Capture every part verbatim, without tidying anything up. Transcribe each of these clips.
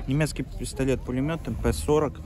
Немецкий пистолет-пулемет эм пэ сорок.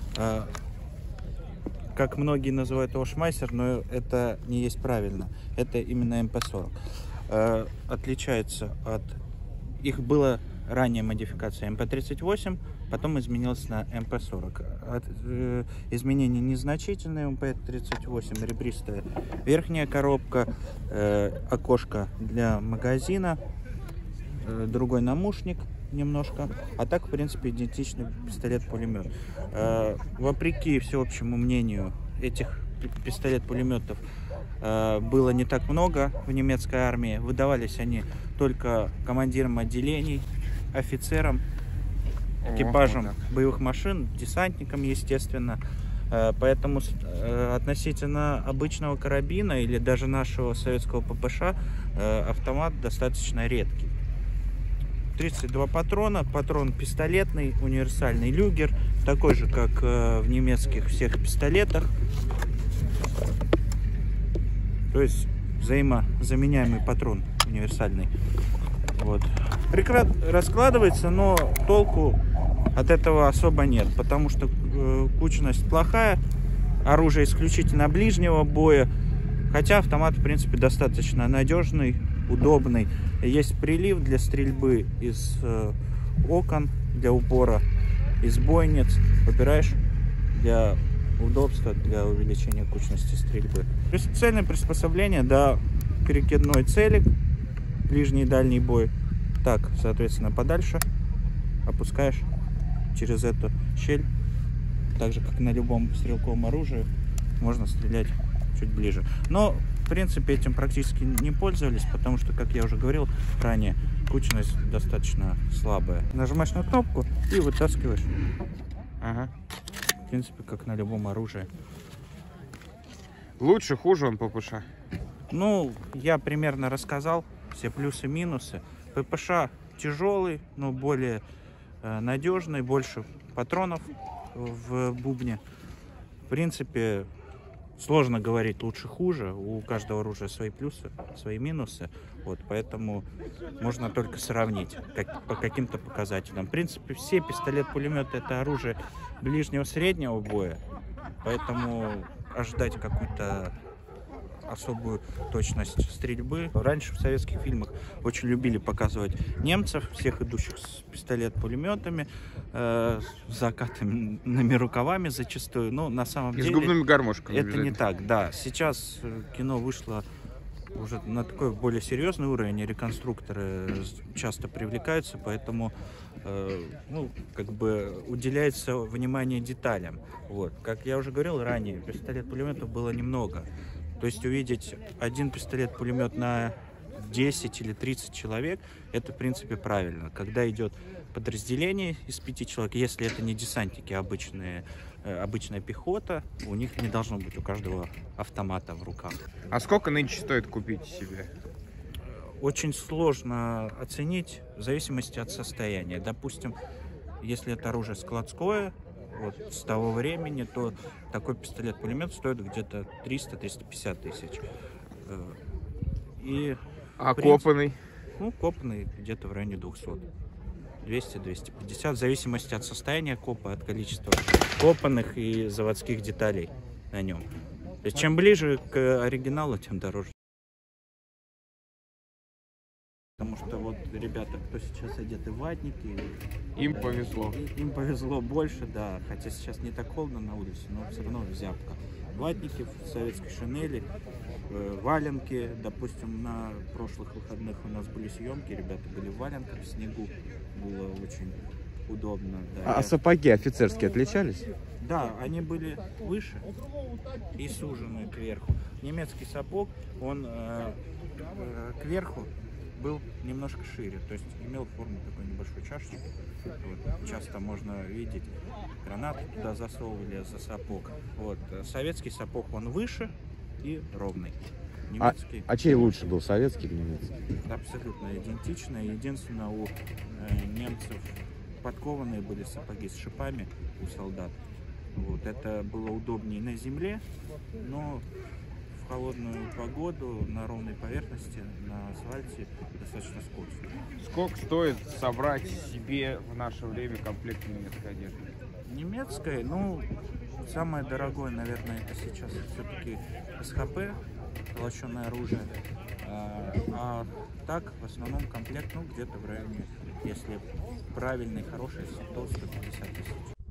Как многие называют его Шмайсер, но это не есть правильно. Это именно эм пэ сорок. Отличается от... Их было ранее модификация эм пэ тридцать восемь, потом изменилась на эм пэ сорок. От, э, изменения незначительные. эм пэ тридцать восемь ребристая верхняя коробка, э, окошко для магазина, э, другой намушник немножко, а так в принципе идентичный пистолет-пулемет. Э, вопреки всеобщему мнению, этих пистолет-пулеметов э, было не так много в немецкой армии. Выдавались они только командирам отделений, офицерам, экипажам боевых машин, десантникам, естественно. Э, поэтому э, относительно обычного карабина или даже нашего советского пэ пэ ша э, автомат достаточно редкий. тридцать два патрона, патрон пистолетный, универсальный люгер, такой же, как э, в немецких всех пистолетах. То есть взаимозаменяемый патрон универсальный. Вот. Прекрасно раскладывается, но толку от этого особо нет, потому что э, кучность плохая, оружие исключительно ближнего боя, хотя автомат в принципе достаточно надежный, удобный. Есть прилив для стрельбы из э, окон, для упора, из бойниц. Выбираешь для удобства, для увеличения кучности стрельбы. То есть цельное приспособление, да, перекидной целик, ближний и дальний бой. Так, соответственно, подальше опускаешь через эту щель. Так же, как и на любом стрелковом оружии, можно стрелять чуть ближе. Но в принципе этим практически не пользовались, потому что, как я уже говорил ранее, кучность достаточно слабая. Нажимаешь на кнопку и вытаскиваешь. Ага. В принципе, как на любом оружии. Лучше, хуже он пэ пэ ша? Ну, я примерно рассказал все плюсы и минусы. пэ пэ ша тяжелый, но более э, надежный, больше патронов в бубне. В принципе, сложно говорить лучше-хуже. У каждого оружия свои плюсы, свои минусы. Вот, поэтому можно только сравнить как, по каким-то показателям. В принципе, все пистолет-пулеметы — это оружие ближнего-среднего боя. Поэтому ожидать какую-то особую точность стрельбы. Раньше в советских фильмах очень любили показывать немцев, всех идущих с пистолет-пулеметами, э, с закатанными рукавами зачастую. Но на самом И деле... с губными гармошками. Это не так, да. Сейчас кино вышло уже на такой более серьезный уровень, и реконструкторы часто привлекаются, поэтому э, ну, как бы уделяется внимание деталям. Вот. Как я уже говорил ранее, пистолет-пулеметов было немного. То есть увидеть один пистолет-пулемет на десять или тридцать человек, это в принципе правильно. Когда идет подразделение из пяти человек, если это не десантники, а обычные, э, обычная пехота, у них не должно быть у каждого автомата в руках. А сколько нынче стоит купить себе? Очень сложно оценить в зависимости от состояния. Допустим, если это оружие складское, вот с того времени, то такой пистолет-пулемет стоит где-то триста — триста пятьдесят тысяч. И а принципе, копанный? Ну, копанный где-то в районе двухсот. двести — двести пятьдесят, в зависимости от состояния копа, от количества копанных и заводских деталей на нем. То есть, чем ближе к оригиналу, тем дороже. Потому что вот ребята, кто сейчас одеты в ватники, им повезло. Им повезло больше, да. Хотя сейчас не так холодно на улице, но все равно зябко. Ватники в советской шинели, э, валенки. Допустим, на прошлых выходных у нас были съемки, ребята были в валенках в снегу. Было очень удобно. Да. А, Я... сапоги офицерские отличались? Да, они были выше и сужены кверху. Немецкий сапог, он э, э, кверху был немножко шире, то есть имел форму такой небольшой чашечки. Вот. Часто можно видеть, гранаты туда засовывали за сапог. Вот. Советский сапог, он выше и ровный. Немецкий... А, а чей лучше был, советский или немецкий? Абсолютно идентично. Единственное, у э, немцев подкованные были сапоги с шипами у солдат. Вот. Это было удобнее на земле, но в холодную погоду на ровной поверхности, на асфальте достаточно скользко. Сколько стоит собрать себе в наше время комплект немецкой одежды? Немецкой, ну, самое дорогое, наверное, это сейчас все-таки эс ха пэ, золоченое оружие. А, а так, в основном комплект, ну, где-то в районе, если правильный, хороший, сто — сто пятьдесят тысяч.